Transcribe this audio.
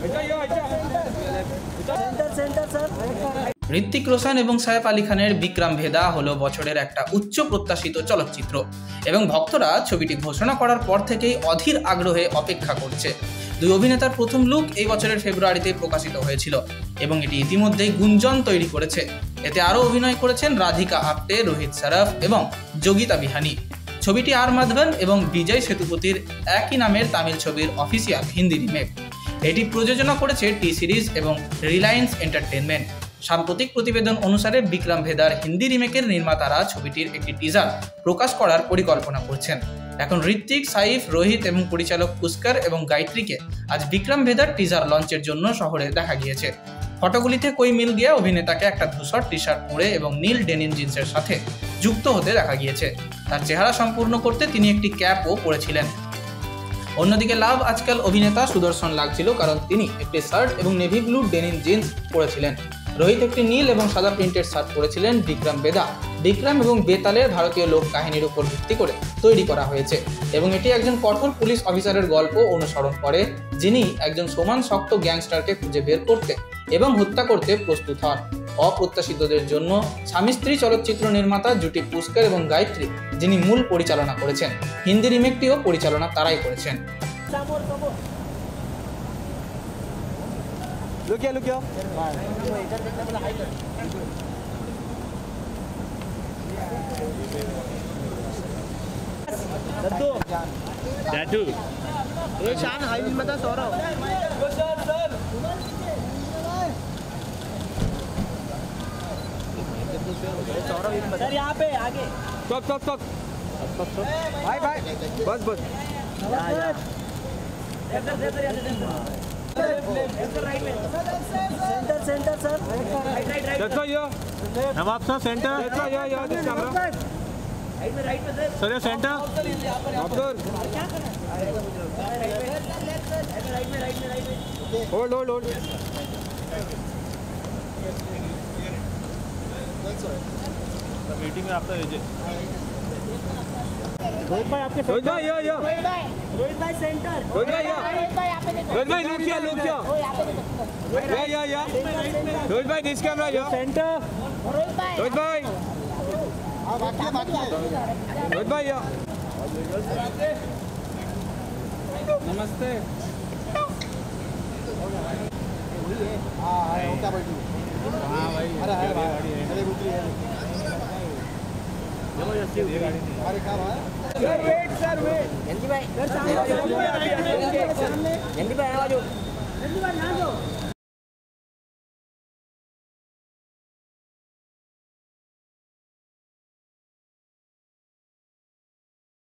ঋত্বিক রোশন এবং সাইফ আলী খানের বিক্রম ভেদা হলো বছরের একটা উচ্চ প্রত্যাশিত চলচ্চিত্র এবং ভক্তরা ছবিটি ঘোষণা করার পর থেকেই অধীর আগ্রহে অপেক্ষা করছে। দুই অভিনেতার প্রথম লুক এই বছরের ফেব্রুয়ারিতে প্রকাশিত হয়েছিল এবং এটি ইতিমধ্যেই গুঞ্জন তৈরি করেছে। এতে আরও অভিনয় করেছেন রাধিকা আপ্টে, রোহিত সারাফ এবং যোগিতা বিহানি। ছবিটি আর মাধবন এবং বিজয় সেতুপতির একই নামের তামিল ছবির অফিসিয়াল হিন্দি রিমেক। এটি প্রযোজনা করেছে টি সিরিজ এবং রিলায়েন্স এন্টারটেনমেন্ট। সাম্প্রতিক প্রতিবেদন অনুসারে বিক্রম ভেদার হিন্দি রিমেকের নির্মাতারা ছবিটির একটি টিজার প্রকাশ করার পরিকল্পনা করছেন। এখন ঋত্বিক, সাইফ, রোহিত এবং পরিচালক পুষ্কর এবং গায়ত্রীকে আজ বিক্রম ভেদার টিজার লঞ্চের জন্য শহরে দেখা গিয়েছে। ফটোগুলিতে কই মিল গিয়া অভিনেতাকে একটা ধূসর টি শার্ট পরে এবং নীল ডেনিম জিন্সের সাথে যুক্ত হতে দেখা গিয়েছে। তার চেহারা সম্পূর্ণ করতে তিনি একটি ক্যাপও পরেছিলেন। অন্যদিকে লাভ আজকাল অভিনেতা সুদর্শন লাগছিল, কারণ তিনি একটি শার্ট এবং নেভি ব্লু ডেনিম জিন্স পরেছিলেন। রোহিত একটি নীল এবং সাদা প্রিন্টেড শার্ট পরেছিলেন। বিক্রম ভেদা বিক্রম এবং বেতালের ভারতীয় লোক কাহিনীর উপর ভিত্তি করে তৈরি করা হয়েছে এবং এটি একজন কঠোর পুলিশ অফিসারের গল্প অনুসরণ করে, যিনি একজন সমান শক্ত গ্যাংস্টারকে খুঁজে বের করতে এবং হত্যা করতে প্রস্তুত হন। অপ্রত্যাশিতদের জন্য স্বামী স্ত্রী চলচ্চিত্র নির্মাতা জুটি পুষ্কর এবং গায়ত্রী, যিনি মূল পরিচালনা করেছেন। হিন্দি রিমেকটিও পরিচালনা তারাই করেছেন। सर यहाँ पे आगे स्टॉप भाई बस सेंटर सर देखो यो नवाब साहब सेंटर देखो यो दिस कैमरा राइट में सर ये सेंटर अब्दुल राइट में होल्ड मीटिंग में आपका रोहित भाई आपके रोहित भाई यो रोहित भाई सेंटर रोहित भाई लुक किया या रोहित भाई this camera yo centre Rohit भाई या नमस्ते। जल्दी भाई